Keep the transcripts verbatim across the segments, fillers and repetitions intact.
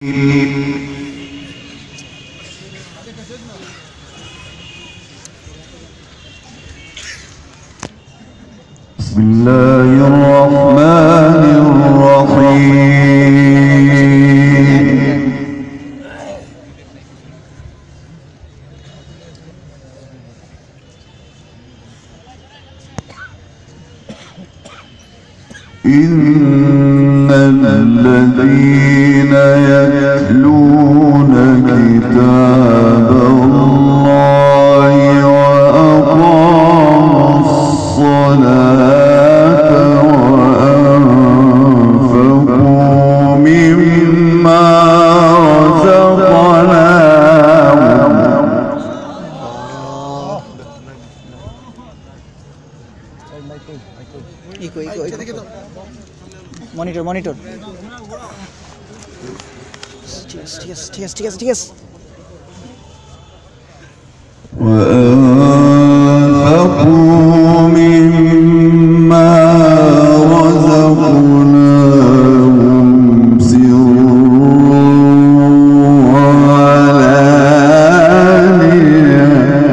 بسم الله الرحمن الرحيم. إن الذين يتلون كتاب الله وأقاموا الصلاة وأنفقوا مما رزقناهم Iko, iko, iko. Monitor, monitor. Cheers, cheers, cheers, cheers, cheers. وأنفقوا مما رزقناهم سرا وعلانية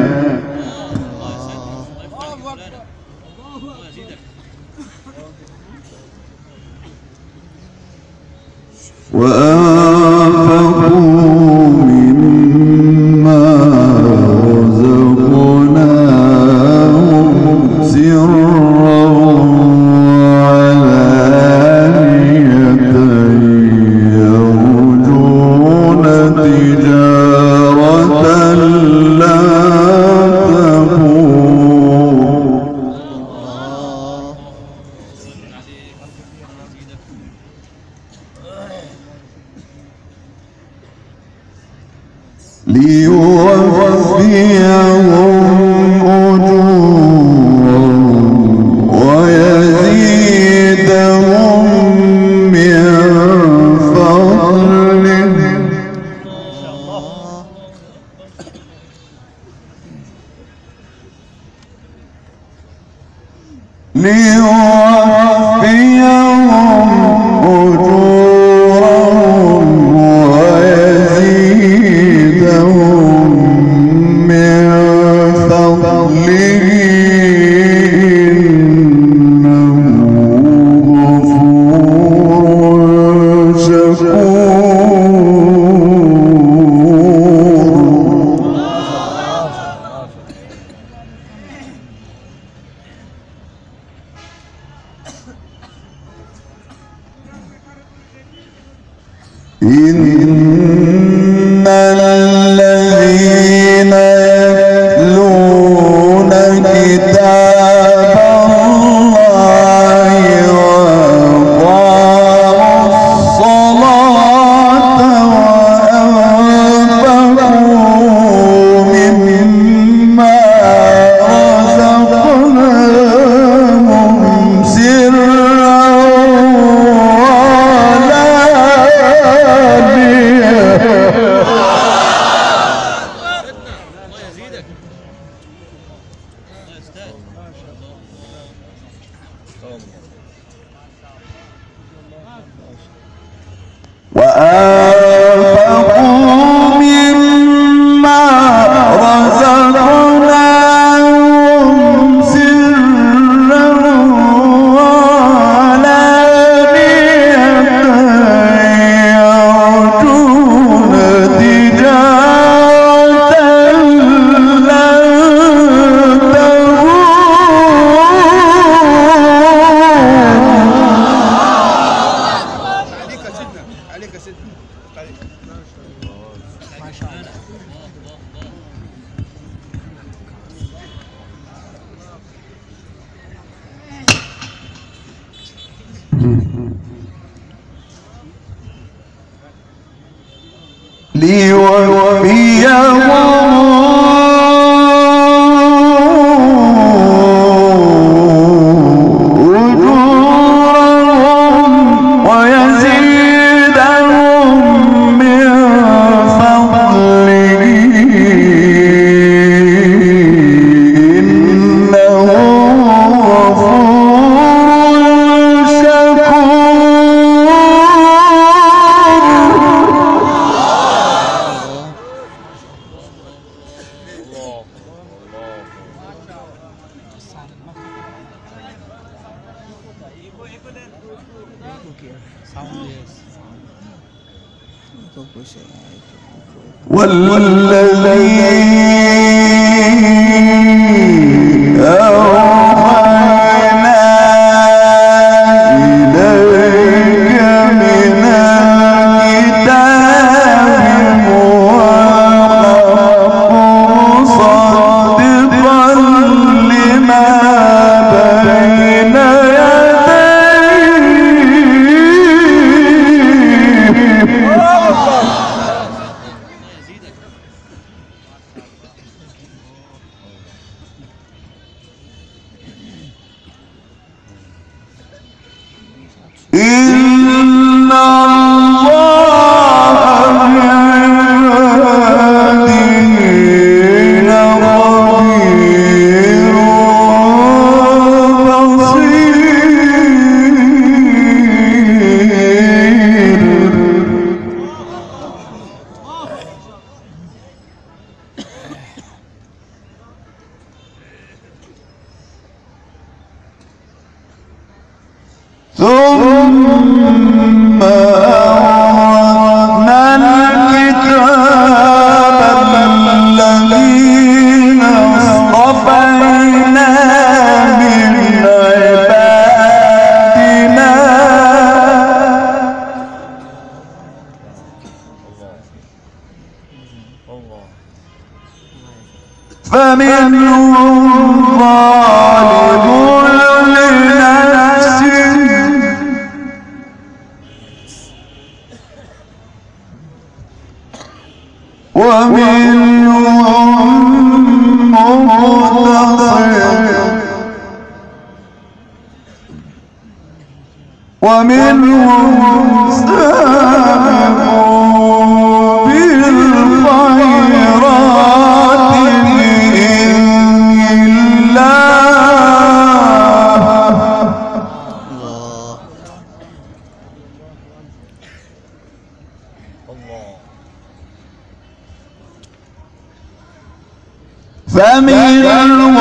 وأنفقوا مما رزقناهم سرا وعلانية يرجون تجارة لا تبور ليوفيهم أجورهم ويزيدهم من فضله ليوفيهم أجورهم ويزيدهم من فضله إنه غفور شكور. إن الذين يتلون كتاب الله وأقاموا الصلاة وأنفقوا مما رزقناهم سرا وأنفقوا مما رزقناهم سرا وعلانية يرجون تجارة لن ليوفيهم أجورهم ويزيدهم من فضله إنه غفور شكور. والذي أوحينا إليك من الكتاب مصدقا لما بين إن الله بعباده لخبير ثم أورثنا الكتاب الذين اصطفينا من عبادنا فمنهم ظالم لنفسه ومنهم مقتصد ومنهم سابق بالخيرات بإذن الله فمنهم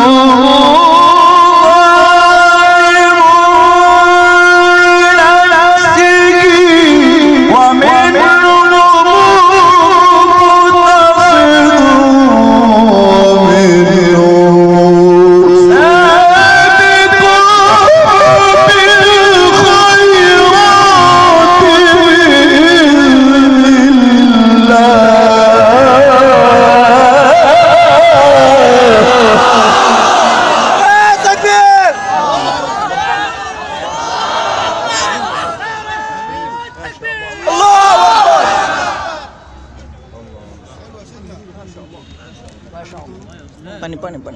Pani, pani, pani.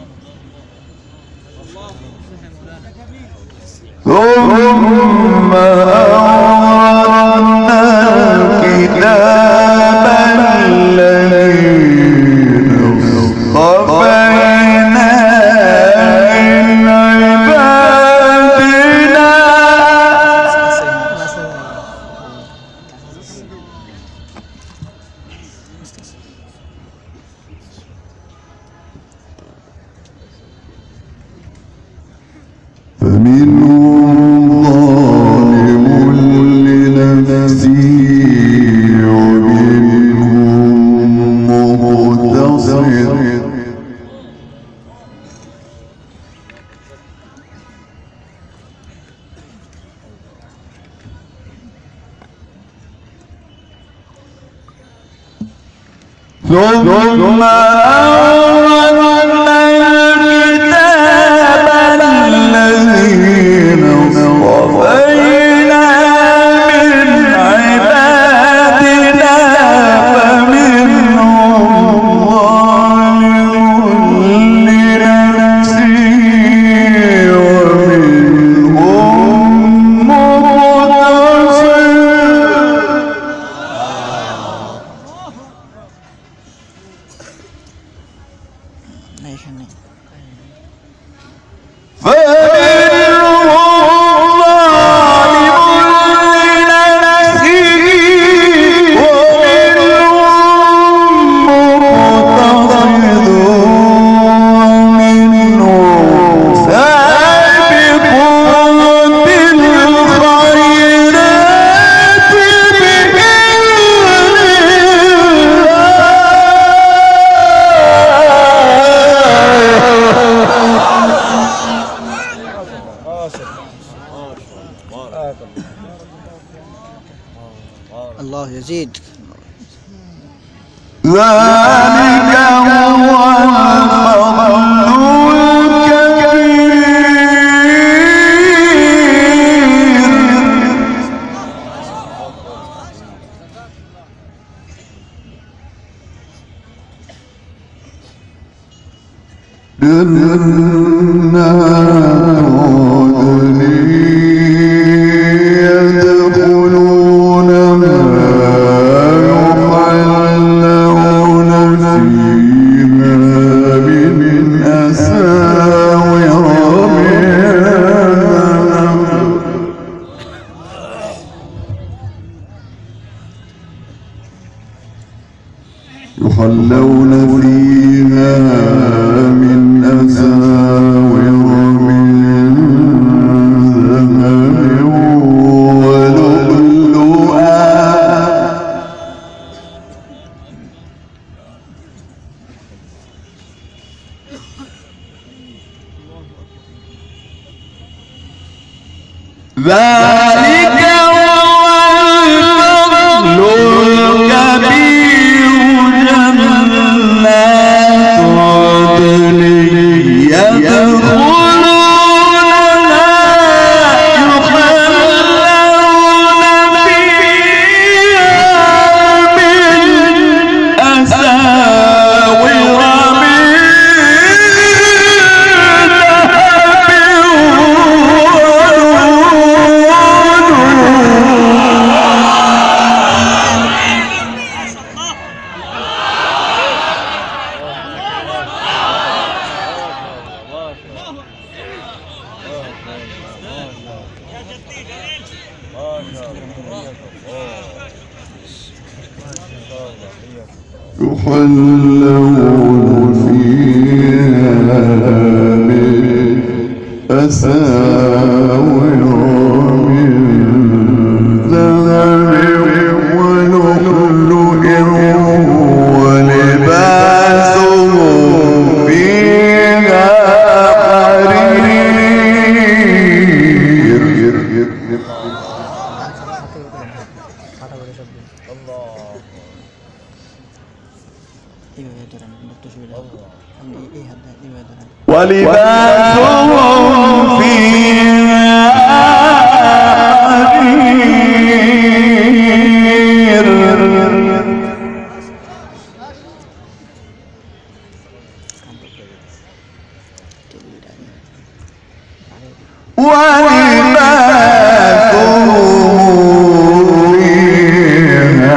ثم أورثنا الكتاب الذين اصطفينا من عبادنا فمنهم ظالم لنفسه ومنهم مقتصد ثم أورثنا الكتاب الذين اصطفينا من عبادنا فمنهم ظالم لنفسه ومنهم مقتصد এখানে زيد. ذلك هو الفضل جنات عدن يدخلونها يحلون فيها من أساور من يحلون فيها من أساور من ذهب ولؤلؤا ذلك هو الفضل الكبير جنات عدن يدخلونها يحلون فيها من أساور من يحلون فيها من أساور من ذهب ولؤلؤ ولباسهم فيها حرير. ولباسهم فيها حرير ولباسهم فيها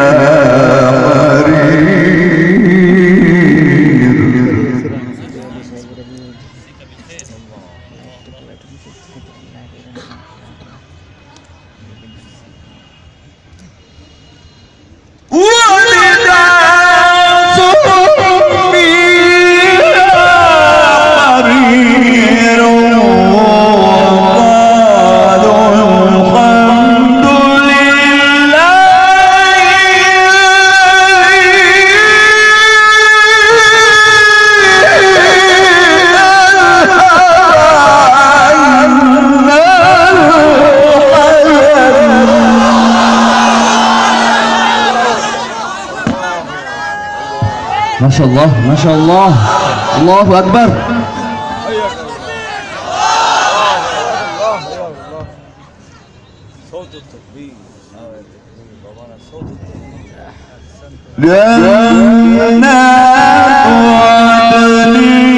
ما شاء الله ما شاء الله الله أكبر. صوت التكبير صوت جنات عدن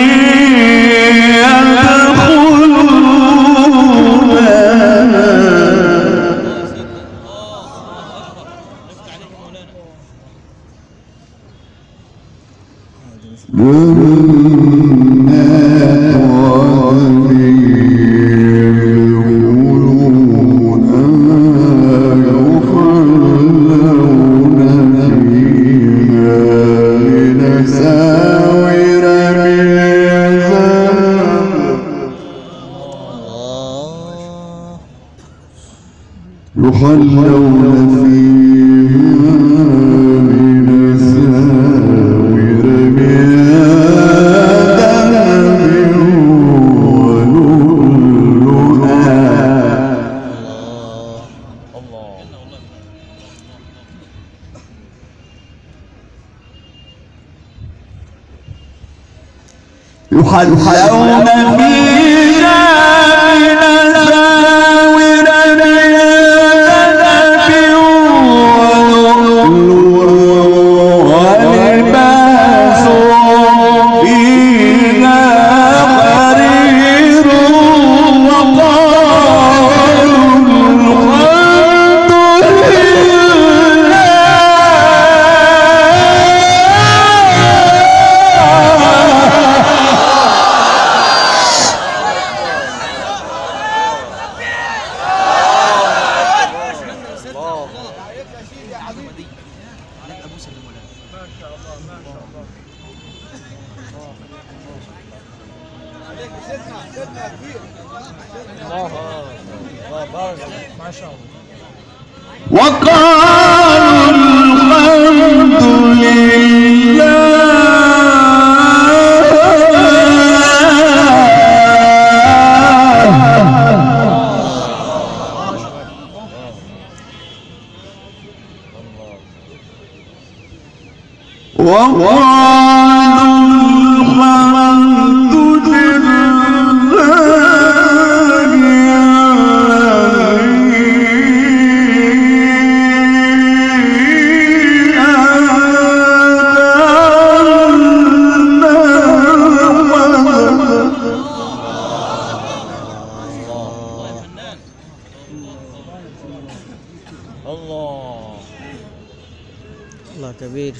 يحلون فيها من أساور من ذهب ولؤلؤا. يحلون فيها من أساور من ذهب ولؤلؤا ولباسهم فيها حرير وقالوا الحمد لله الله كبير.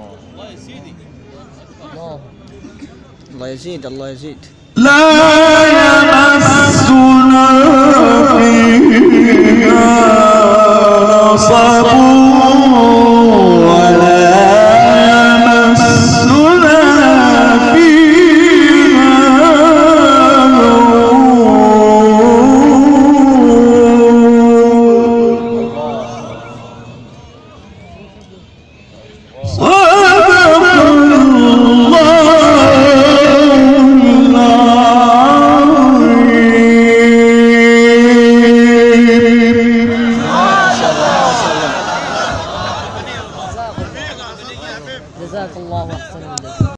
الله يزيد الله يزيد. لا